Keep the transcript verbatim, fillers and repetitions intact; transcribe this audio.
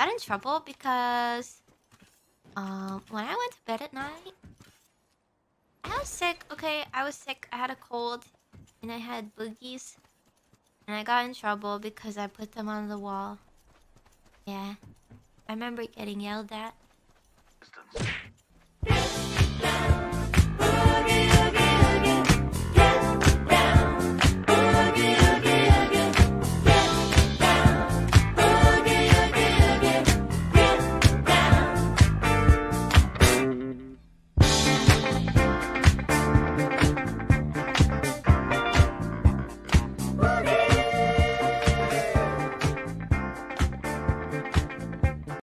got in trouble because um when I went to bed at night, I was sick. Okay, I was sick. I had a cold, and I had boogies, and I got in trouble because I put them on the wall. Yeah, I remember getting yelled at.